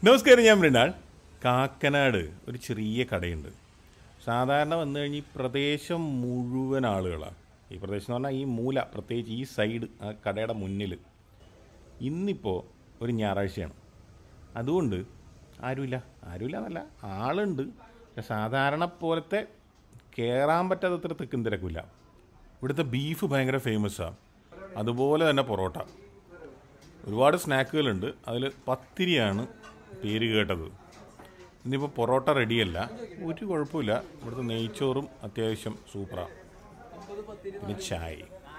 നമസ്കാരം, ഞാൻ മൃണാൾ. കാക്കനാട് ഒരു ചെറിയ കടയുണ്ട്. സാധാരണ വന്നു കഴിഞ്ഞ് ഈ പ്രദേശം മുഴുവൻ ആളുകളാണ്. ഈ പ്രദേശം എന്ന് പറഞ്ഞാൽ ഈ മൂല, പ്രത്യേകിച്ച് ഈ സൈഡ്, ആ കടയുടെ മുന്നിൽ. ഇന്നിപ്പോൾ ഒരു ഞായറാഴ്ചയാണ്, അതുകൊണ്ട് ആരുമില്ല എന്നല്ല, ആളുണ്ട്. പക്ഷെ സാധാരണ പോലത്തെ കയറാൻ പറ്റാത്തത്ര തിക്കും തിരക്കില്ല. ഇവിടുത്തെ ബീഫ് ഭയങ്കര ഫേമസാണ്, അതുപോലെ തന്നെ പൊറോട്ട. ഒരുപാട് സ്നാക്കുകളുണ്ട്, അതിൽ പത്തിരിയാണ് പേര് കേട്ടത്. ഇന്നിപ്പോൾ പൊറോട്ട റെഡിയല്ല, ഒരു കുഴപ്പമില്ല. ഇവിടുത്തെ നെയ്ച്ചോറും അത്യാവശ്യം സൂപ്പറാണ്. പിന്നെ ചായ.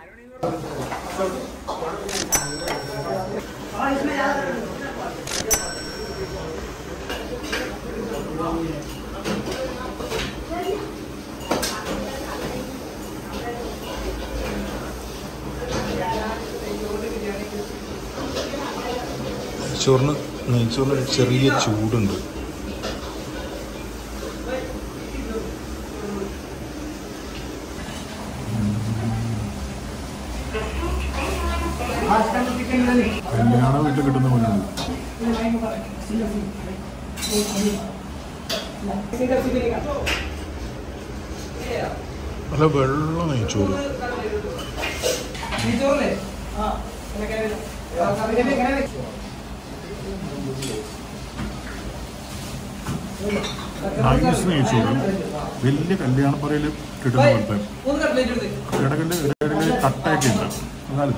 നെയ്ച്ചോറിന് ചെറിയ ചൂടുണ്ട്. കല്യാണ വീട്ടിൽ കിട്ടുന്ന പോലെയാണ്. നല്ല വെള്ളം നെയ്ച്ചോറ്. നൈസ് നെയ്ച്ചോറ്. വലിയ കല്യാണപ്പറയിൽ കിട്ടുന്ന പോലത്തെ ഇടകളിൽ കട്ടയൊക്കെ ഉണ്ട്. എന്നാലും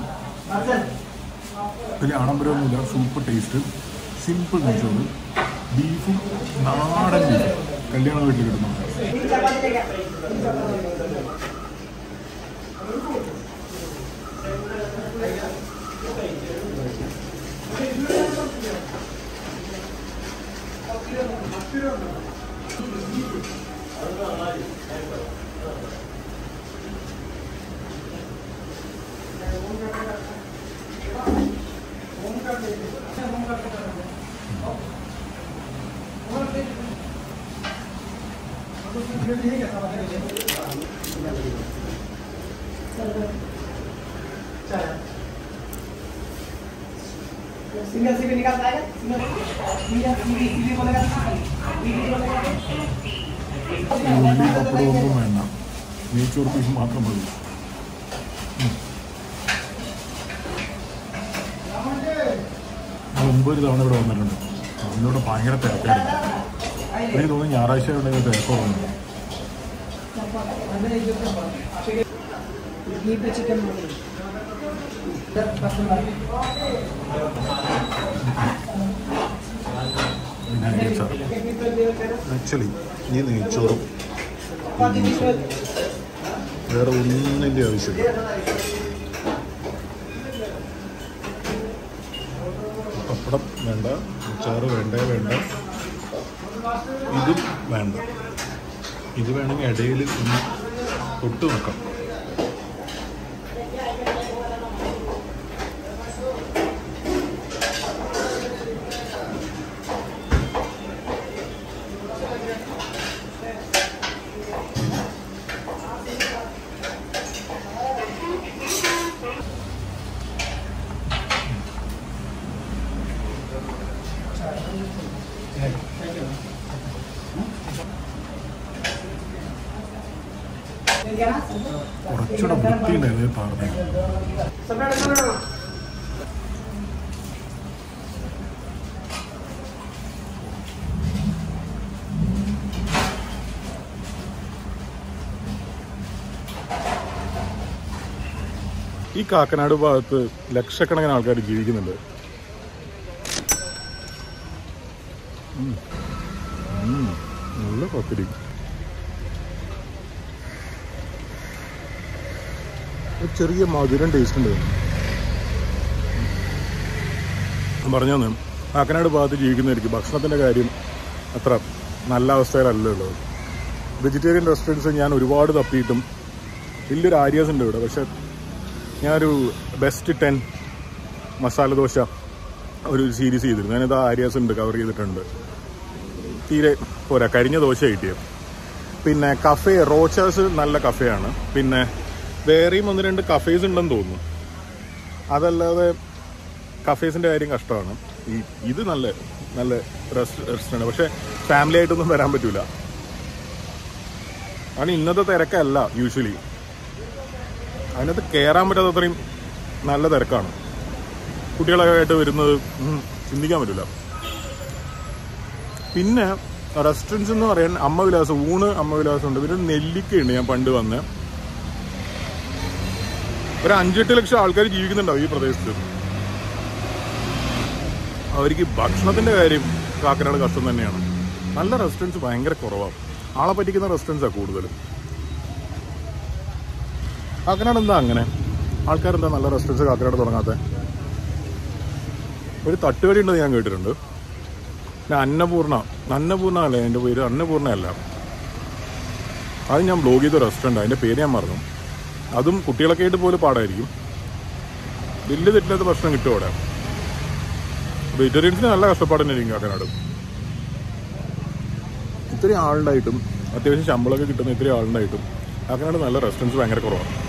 വലിയ ആഡംബരമൊന്നുമില്ല, സൂപ്പർ ടേസ്റ്റ്. സിമ്പിൾ നെയ്ച്ചോറ്. ബീഫും നാടൻ ബീഫും കല്യാണ വീട്ടിൽ കിട്ടുന്നുണ്ട്. ഉള്ളി പപ്പടമൊന്നും വേണ്ട, നെയ്ച്ചോറ് പീസ് മാത്രം മതി. മുമ്പ് ഒരു തവണ ഇവിടെ വന്നിട്ടുണ്ട്. അതിലൂടെ ഭയങ്കര തിരക്കായിരുന്നു. എനിക്ക് തോന്നുന്നു ഞായറാഴ്ച ഉണ്ടെങ്കിൽ തിരക്കുറവുണ്ട്. ആക്ച്വലി ഈ നെയ്ച്ചോറും വേറെ ഒന്നിൻ്റെ ആവശ്യമില്ല. പപ്പടം വേണ്ട, അച്ചാറ് വേണ്ട, ഇതും വേണ്ട. ഇത് വേണമെങ്കിൽ ഇടയിൽ ഒന്ന് തൊട്ട് നോക്കാം. കുറച്ചുകൂടെ വൃത്തിയുണ്ടായിരുന്നു പറഞ്ഞു. ഈ കാക്കനാട് ഭാഗത്ത് ലക്ഷക്കണക്കിന് ആൾക്കാർ ജീവിക്കുന്നുണ്ട്. നല്ല പത്തിരി. ചെറിയ മധുരം ടേസ്റ്റ് ഉണ്ട്. പറഞ്ഞാൽ കാക്കനാട് ഭാഗത്ത് ജീവിക്കുന്നവർക്ക് ഭക്ഷണത്തിൻ്റെ കാര്യം അത്ര നല്ല അവസ്ഥയിലല്ലോ ഉള്ളത്. വെജിറ്റേറിയൻ റെസ്റ്റോറൻറ്റ്സ് ഞാൻ ഒരുപാട് തപ്പിയിട്ടും വലിയൊരു ആര്യാസ് ഉണ്ട് ഇവിടെ. പക്ഷെ ഞാനൊരു ബെസ്റ്റ് 10 മസാല ദോശ ഒരു സീരീസ് ചെയ്തിരുന്നു. ഞാനിത് ആര്യാസ് ഉണ്ട്, കവർ ചെയ്തിട്ടുണ്ട്. തീരെ പോരാ, കരിഞ്ഞ ദോശ കിട്ടിയത്. പിന്നെ കഫേ റോച്ചാസ് നല്ല കഫേയാണ്. പിന്നെ വേറെയും 1-2 കഫേസ് ഉണ്ടെന്ന് തോന്നുന്നു. അതല്ലാതെ കഫേസിൻ്റെ കാര്യം കഷ്ടമാണ്. ഇത് നല്ല നല്ല റെസ്റ്റോറൻറ്റ്. പക്ഷേ ഫാമിലി ആയിട്ടൊന്നും വരാൻ പറ്റൂല. കാരണം ഇന്നത്തെ തിരക്കല്ല യൂഷ്വലി. അതിനകത്ത് കയറാൻ പറ്റാത്ത അത്രയും നല്ല തിരക്കാണ്. കുട്ടികളൊക്കെ ആയിട്ട് വരുന്നത് ചിന്തിക്കാൻ പറ്റില്ല. പിന്നെ റെസ്റ്റോറൻറ്റ്സ് എന്ന് പറയാൻ അമ്മവിലാസം, ഊണ് അമ്മവിലാസം ഉണ്ട്. പിന്നെ നെല്ലിക്കയുണ്ട്. ഞാൻ പണ്ട് വന്ന് ഒരു 5-8 ലക്ഷം ആൾക്കാർ ജീവിക്കുന്നുണ്ടാവും ഈ പ്രദേശത്ത്. അവർക്ക് ഭക്ഷണത്തിൻ്റെ കാര്യം കാക്കനാട് കഷ്ടം തന്നെയാണ്. നല്ല റെസ്റ്റോറൻറ്റ്സ് ഭയങ്കര കുറവാണ്. ആളെ പറ്റിക്കുന്ന റെസ്റ്റോറൻറ്റ്സാണ് കൂടുതലും. കാക്കനാട് എന്താ അങ്ങനെ? ആൾക്കാരെന്താ നല്ല റെസ്റ്റോറൻറ്റ്സ് കാക്കനാട് തുടങ്ങാത്ത? ഒരു തട്ടുകടി ഉണ്ടെന്ന് ഞാൻ കേട്ടിട്ടുണ്ട്. പിന്നെ അന്നപൂർണ അല്ലേ എൻ്റെ പേര്? അന്നപൂർണ അല്ല, അത് ഞാൻ ബ്ലോഗ് ചെയ്ത റെസ്റ്റോറൻറ്റ്. അതിൻ്റെ പേര് ഞാൻ മറന്നു. അതും കുട്ടികളൊക്കെ ആയിട്ട് പോലും പാടായിരിക്കും. വലിയ തെറ്റില്ലാത്ത ഭക്ഷണം കിട്ടും അവിടെ. വെജിറ്റേറിയൻസിന് നല്ല കഷ്ടപ്പാട് തന്നെയായിരിക്കും കാക്കനാട്. ഇത്രയും ആളുണ്ടായിട്ടും, അത്യാവശ്യം ശമ്പളമൊക്കെ കിട്ടുന്ന ഇത്രയും ആളുണ്ടായിട്ടും കാക്കനാട് നല്ല റെസ്റ്റോറൻറ്റ്സ് ഭയങ്കര കുറവാണ്.